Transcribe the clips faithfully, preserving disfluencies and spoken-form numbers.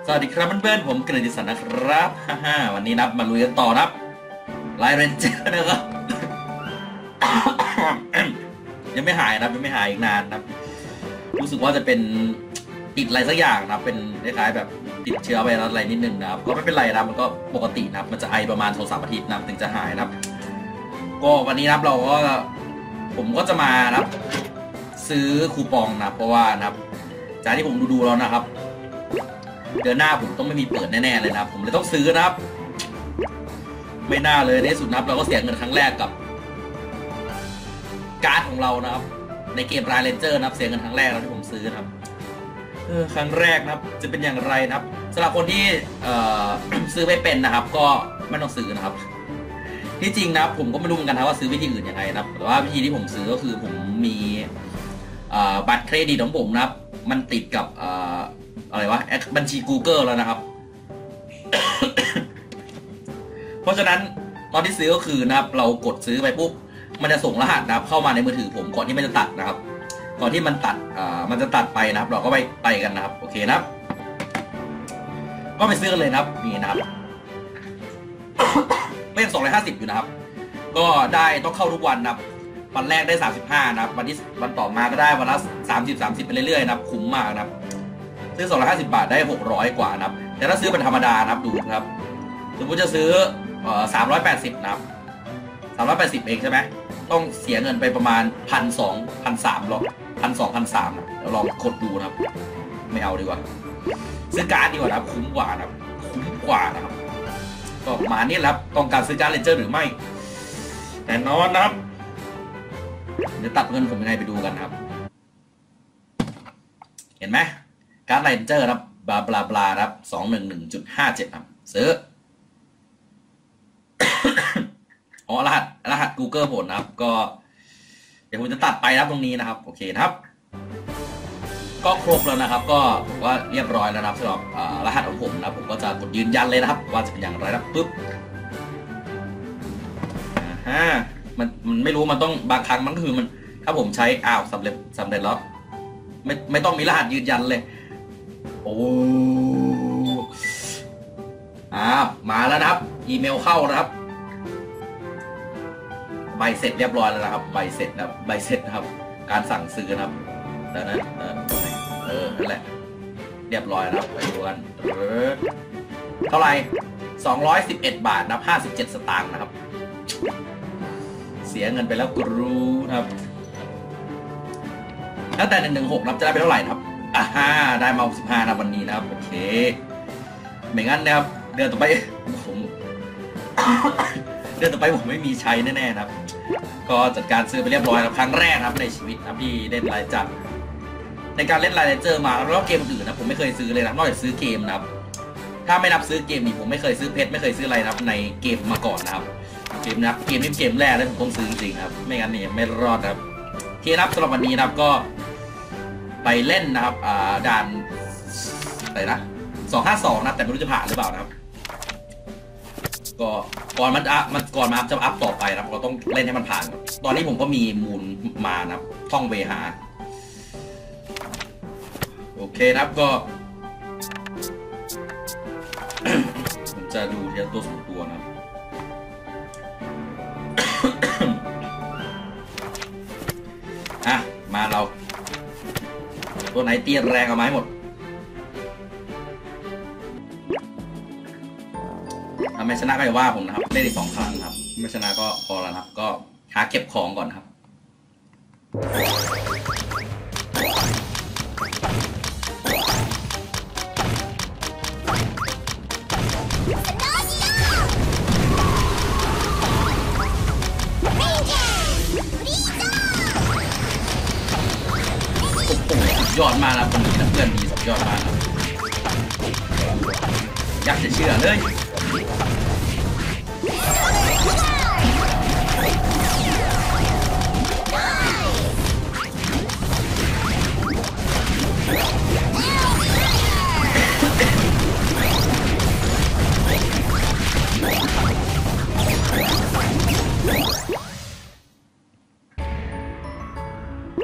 สวัสดีครับเพื่อนๆผมเกรดิสันนะครับฮ่าวันนี้นับมาลุยกันต่อนับไลน์เรนเจอร์นะครับ ยังไม่หายนะยังไม่หายอีกนานนะรู้สึกว่าจะเป็นติดอะไรสักอย่างนะเป็นคล้ายๆแบบติดเชื้อไวรัสอะไรนิดนึงนะครับก็ไม่เป็นไรนะมันก็ปกตินะมันจะไอประมาณสองสามอาทิตย์นะถึงจะหายนะก็วันนี้นะเราก็ผมก็จะมานะซื้อคูปองนะเพราะว่านะจากที่ผมดูๆแล้วนะครับเดือนหน้าผมต้องไม่มีเปิดแน่ๆเลยนะผมเลยต้องซื้อนะครับไม่น่าเลยในสุดนับเราก็เสียเงินครั้งแรกกับการ์ดของเรานะครับในเกมไรเลนเจอร์นะครับเสียเงินครั้งแรกแล้วที่ผมซื้อนะครับเออครั้งแรกนะครับจะเป็นอย่างไรนะครับสำหรับคนที่เอ่อ ซื้อไม่เป็นนะครับก็ไม่ต้องซื้อนะครับที่จริงนะผมก็ไม่รู้เหมือนกันนะว่าซื้อวิธีอื่นยังไงนะครับแต่ว่าวิธีที่ผมซื้อก็คือผมมีบัตรเครดิตของผมนะครับมันติดกับอะไรวะบัญชี Google แล้วนะครับ เพราะฉะนั้นตอนที่ซื้อก็คือนะครับเรากดซื้อไปปุ๊บมันจะส่งรหัสนะครับเข้ามาในมือถือผมก่อนที่มันจะตัดนะครับก่อนที่มันตัดอ่ามันจะตัดไปนะครับเราก็ไปไปกันนะครับโอเคนะครับก็ไปซื้อกันเลยนะครับนี่นะครับก็ยังสองร้อยห้าสิบอยู่นะครับก็ได้ต้องเข้าทุกวันนะครับวันแรกได้สามสิบห้านะครับวันที่วันต่อมาก็ได้วันละสามสิบ สามสิบไปเรื่อยๆนะครับคุ้มมากนะครับซื้อสองร้อยห้าสิบบาทได้หกร้อยกว่านะครับแต่ถ้าซื้อเป็นธรรมดานะครับดูครับสมมติจะซื้อเอ่อสามร้อยแปดสิบนะครับสามร้อยแปดสิบเองใช่ไหมต้องเสียเงินไปประมาณพันสองพันสามหรอกพันสองพันสามเดี๋ยวลองกดดูนะครับไม่เอาดีกว่าซื้อการ์ดดีกว่านะครับคุ้มกว่านะครับคุ้มกว่านะครับก็มานี่แหละต้องการซื้อการ์ดเลนเจอร์หรือไม่แต่นอนนะครับเดี๋ยวตัดเงินผมยังไงไปดูกันครับเห็นไหมการ์ดเลนเจอร์ครับบลาบลาบลาครับสองหนึ่งหนึ่งจุดห้าเจ็ดครับซื้อ อ๋อรหัสรหัส Google ผลนะครับก็เดี๋ยวผมจะตัดไปนะครับตรงนี้นะครับโอเคนะครับก็ครบแล้วนะครับก็ผมว่าเรียบร้อยแล้วนะครับสำหรับรหัสของผมนะผมก็จะกดยืนยันเลยนะครับว่าจะเป็นอย่างไรนะปึ๊บอ่ามันมันไม่รู้มันต้องบางครั้งมันคือมันถ้าผมใช้อ้าวสำเร็จสำเร็จแล้วไม่ไม่ต้องมีรหัสยืนยันเลยโอ้อ้าวมาแล้วนะครับอีเมลเข้านะครับใบเสร็จเรียบร้อยแล้วนะครับใบเสร็จนะครับใบเสร็จนะครับการสั่งซื้อนะครับแล้วนะเออเออนั่นแหละเรียบร้อยนะครับไปดูกันเท่าไหร่สองร้อยสิบเอ็ดบาทนะห้าสิบเจ็ดสตางค์นะครับเสียเงินไปแล้วกรูนะครับตั้งแต่หนึ่งหนึ่งหกนับจะได้ไปเท่าไหร่นะครับอ่าฮ่าได้มาสิบห้านะวันนี้นะครับโอเคไม่งั้นนะครับเดือนต่อไปผมเดือนต่อไปผมไม่มีใช้แน่ๆนะครับก็จัดการซื้อไปเรียบร้อยแล้วครั้งแรกนะครับในชีวิตนะที่เล่นรายจัดในการเล่นรายเจอมาแล้วเกมอื่นนะผมไม่เคยซื้อเลยนะนอกจากซื้อเกมนะครับถ้าไม่นับซื้อเกมนี่ผมไม่เคยซื้อเพชรไม่เคยซื้ออะไรนะครับในเกมมาก่อนนะครับเกมนะครับเกมนี้เกมแรกเลยผมต้องซื้อจริงๆครับไม่งั้นเนี่ยไม่รอดครับทีนับสำหรับวันนี้นะครับก็ไปเล่นนะครับอ่าด่านอะไรนะสองห้าสองนะแต่ไม่รู้จะผ่านหรือเปล่านะครับก็ก่อนมันอัพมันก่อนมาจะอัพต่อไปนะครับเราต้องเล่นให้มันผ่านตอนนี้ผมก็มีมูลมานะครับท่องเวหาโอเคนะครับก็ ผมจะดูทีละตัวสองตัวนะครับ อ่ะมาเราตัวไหนเตี้ยแรงเอาไม้หมดถ้าไม่ชนะก็อย่าว่าผมนะครับเล่นอีกสองครั้งครับไม่ชนะก็พอแล้วครับก็หาเก็บของก่อนครับยอดมากนะคนนี้นะเพื่อนดีสุดยอดมากครับอยากจะเชื่อเลย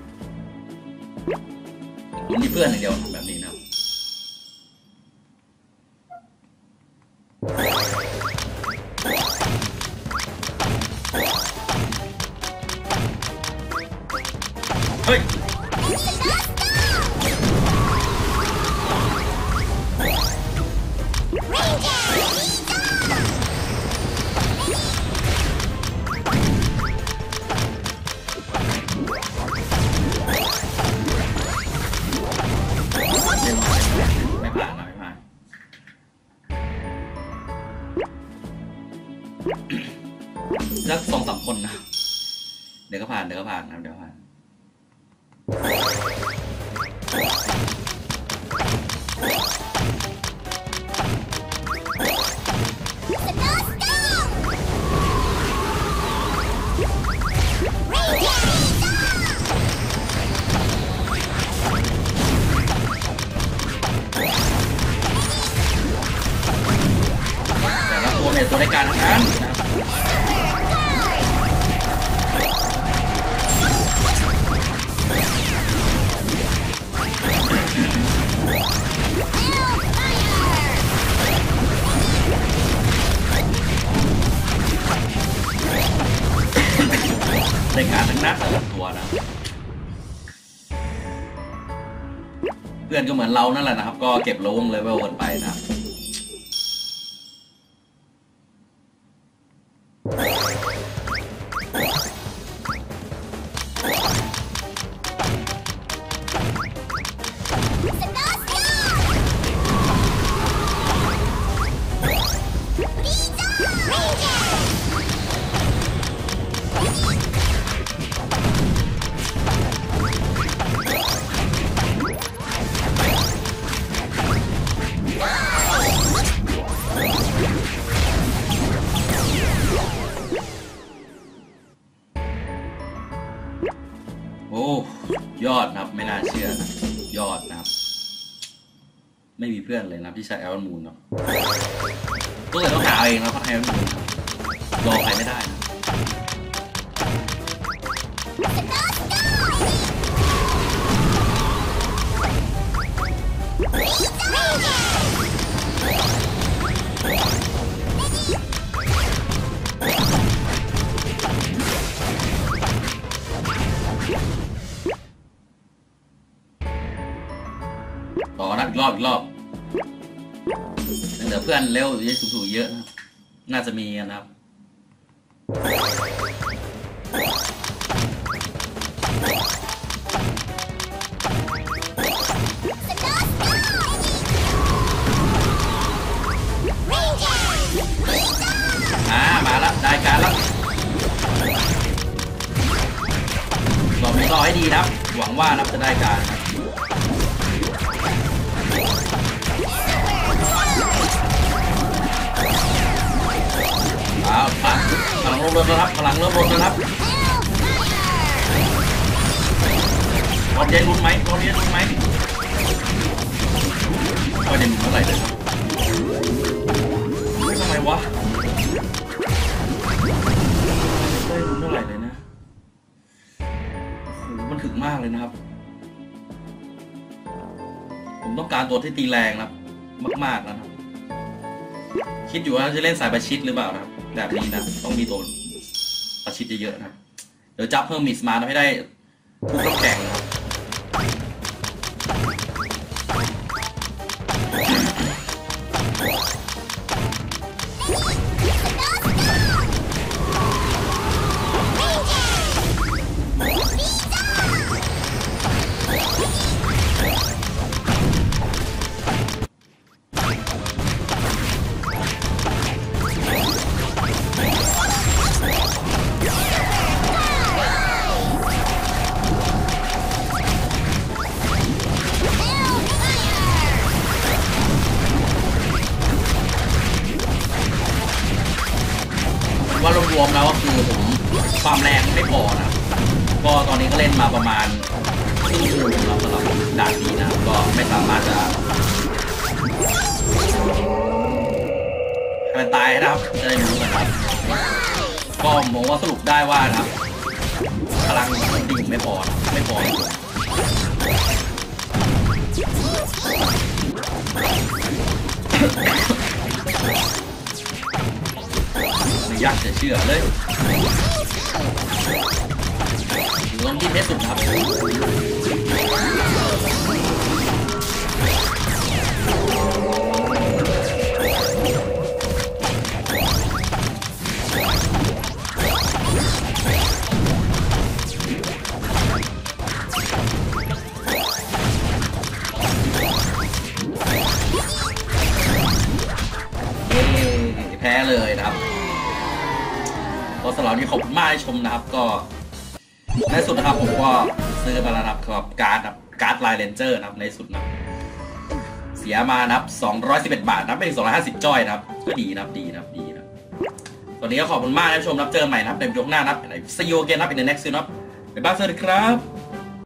ผมมีเพื่อนอย่างเดียวแบบนี้นะครับฮ้ยไม่ผ่านนะไม่ผ่านสักสองสามคนนะเดี๋ยวก็ผ่านเดี๋ยวก็ผ่านนะเดี๋ยวผ่านแต่ละตัวเนี่ยตัวในการทั้งนั้นในการทั้งนั้นแต่ละตัวนะเพื่อนก็เหมือนเรานั่นแหละนะครับก็เก็บโลงเลเวลกันไปนะโอ้ยอดนะครับไม่น่าเชื่อนะยอดนะครับไม่มีเพื่อนเลยนะที่ใช้แอลมูนเนาะก็เลยต้องหาเองนะเพราะแอลมูนรอใครไม่ได้นะต่อนะอีกรอบอีกรอบเดี๋ยวเพื่อนเร็วจะสูงๆเยอะนะน่าจะมีนะครับอ่ามาแล้วได้การแล้วรอไม่รอให้ดีนะครับหวังว่านับจะได้การนะเอาพลังพลังลดนะครับพลังเริ่มลดนะครับรอดเย็นลุ้นไหมรอดเย็นลุ้นไหมรอดเย็นลุ้นเท่าไหร่เลยครับทำไมวะได้ลุ้นเท่าไหร่เลยนะโอ้โหมันถึงมากเลยนะครับผมต้องการตัวที่ตีแรงนะครับมากๆนะครับคิดอยู่ว่าจะเล่นสายประชิดหรือเปล่านะครับแบบนี้นะต้องมีตัวประชิดเยอะๆนะเดี๋ยวจับเพิ่มมิสมาให้ได้ผู้ต้องแข่งนะครับว่ารวมๆแล้วก็คือผมความแรงไม่พอนะก็ตอนนี้ก็เล่นมาประมาณครึ่งชั่วโมงแล้วสำหรับด่านนี้นะก็ไม่สามารถจะให้มันตายนะครับจะได้รู้นะครับก็มองว่าสรุปได้ว่านะครับพลังดิ่งไม่พอไม่พอไม่อยากจะเชื่อเลยลองดิ้นให้สุดนะครับแพ้เลยนะครับก็สำหรับนี้ขอบคุณมากที่ชมนะครับก็ในสุดนะครับผมก็ซื้อมาแล้วนะครับกับการ์ดนะการ์ดไลน์เรนเจอร์นะครับในสุดนะเสียมานะครับสองร้อยสิบเอ็ดบาทนะไม่ถึงสองร้อยห้าสิบจ้อยนะครับก็ดีนะครับดีนะครับดีนะตอนนี้ก็ขอบคุณมากที่ชมนะครับเจอใหม่นะครับในวิดีโอหน้านะครับซีโอเกนนะครับใน next นะครับบ๊ายบายสวัสดีครับ